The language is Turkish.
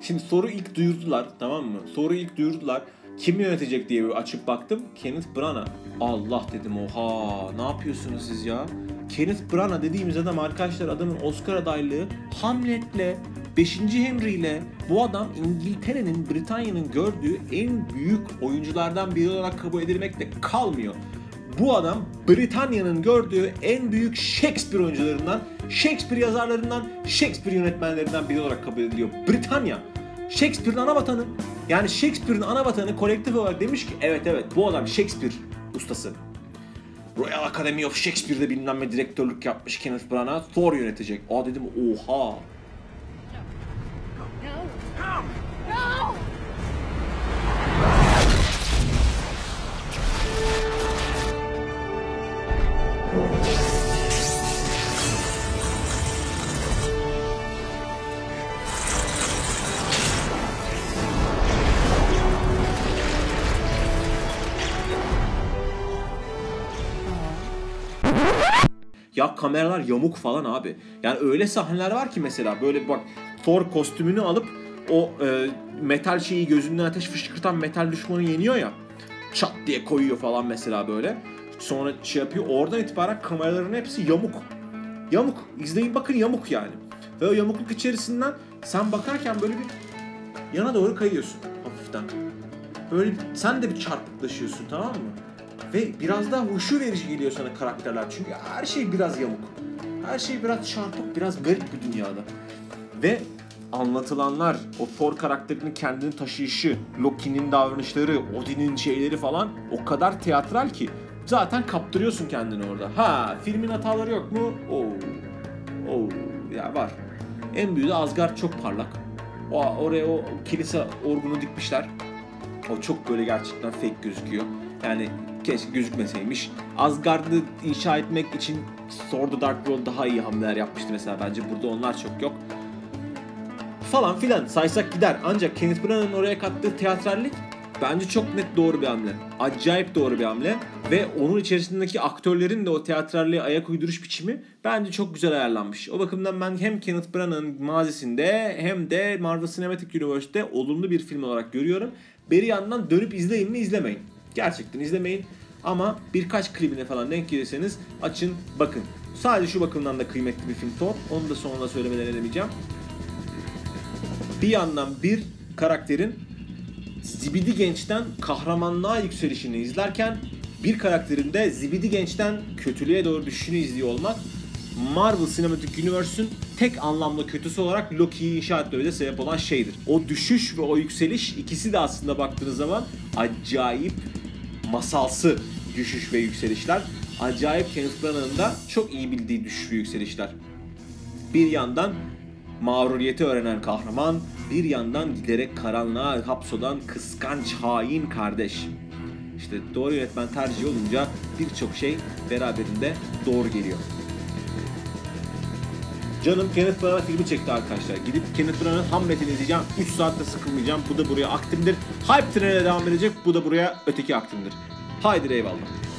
Şimdi Thor'u ilk duyurdular, tamam mı? Thor'u ilk duyurdular. Kim yönetecek diye bir açıp baktım. Kenneth Branagh. Allah dedim, oha ne yapıyorsunuz siz ya? Kenneth Branagh dediğimiz adam arkadaşlar, adamın Oscar adaylığı Hamlet'le, 5. Henry'le, bu adam İngiltere'nin, Britanya'nın gördüğü en büyük oyunculardan biri olarak kabul edilmekle kalmıyor. Bu adam Britanya'nın gördüğü en büyük Shakespeare oyuncularından, Shakespeare yazarlarından, Shakespeare yönetmenlerinden biri olarak kabul ediliyor. Britanya. Shakespeare'in ana vatanı. Yani Shakespeare'in ana vatanı kolektif olarak demiş ki evet bu adam Shakespeare ustası. Royal Academy of Shakespeare'de bilmem ne direktörlük yapmış Kenneth Branagh, Thor yönetecek. Aa dedim, oha. Ya kameralar yamuk falan abi. Yani öyle sahneler var ki mesela böyle bak, Thor kostümünü alıp o metal şeyi, gözünden ateş fışkırtan metal düşmanı yeniyor ya. Çat diye koyuyor falan mesela böyle. Sonra şey yapıyor. Oradan itibaren kameraların hepsi yamuk. Yamuk. İzleyin bakın, yamuk yani. Ve o yamukluk içerisinden sen bakarken böyle bir yana doğru kayıyorsun hafiften. Böyle sen de bir çarpıklaşıyorsun, tamam mı? Ve biraz daha huşu verici geliyor sana karakterler. Çünkü her şey biraz yamuk. Her şey biraz çarpık, biraz garip bir dünyada. Ve anlatılanlar, o Thor karakterinin kendini taşıyışı, Loki'nin davranışları, Odin'in şeyleri falan o kadar teatral ki zaten kaptırıyorsun kendini orada. Ha, filmin hataları yok mu? Oo, ya var. En büyüğü de Asgard çok parlak. Oraya o kilise orgunu dikmişler. O çok böyle gerçekten fake gözüküyor. Yani keşke gözükmeseymiş. Asgard'ı inşa etmek için Thor The Dark World daha iyi hamleler yapmıştı mesela. Bence burada onlar çok yok. Falan filan saysak gider. Ancak Kenneth Branagh'ın oraya kattığı teatrallik bence çok net doğru bir hamle. Acayip doğru bir hamle. Ve onun içerisindeki aktörlerin de o teatralliğe ayak uyduruş biçimi bence çok güzel ayarlanmış. O bakımdan ben hem Kenneth Branagh'ın mazisinde hem de Marvel Cinematic Universe'de olumlu bir film olarak görüyorum. Bir yandan dönüp izleyin mi, izlemeyin. Gerçekten izlemeyin. Ama birkaç klibine falan denk gelirseniz açın bakın. Sadece şu bakımdan da kıymetli bir film Thor. Onu da sonra söylemeden edemeyeceğim. Bir yandan bir karakterin zibidi gençten kahramanlığa yükselişini izlerken bir karakterin de zibidi gençten kötülüğe doğru düşüşünü izliyor olmak Marvel Cinematic Universe'ün tek anlamda kötüsü olarak Loki'yi inşa etmemize sebep olan şeydir. O düşüş ve o yükseliş, ikisi de aslında baktığınız zaman acayip masalsı düşüş ve yükselişler. Acayip Kenneth Branagh'ın da çok iyi bildiği düşüş ve yükselişler. Bir yandan mağruriyeti öğrenen kahraman, bir yandan giderek karanlığa hapsolan kıskanç hain kardeş. İşte doğru yönetmen tercihi olunca birçok şey beraberinde doğru geliyor. Canım Kenneth Branagh filmi çekti arkadaşlar. Gidip Kenneth Branagh'ın Hamlet'ini izleyeceğim. 3 saatte sıkılmayacağım. Bu da buraya aktimdir. Hype trenine devam edecek. Bu da buraya öteki aktimdir. Haydi eyvallah.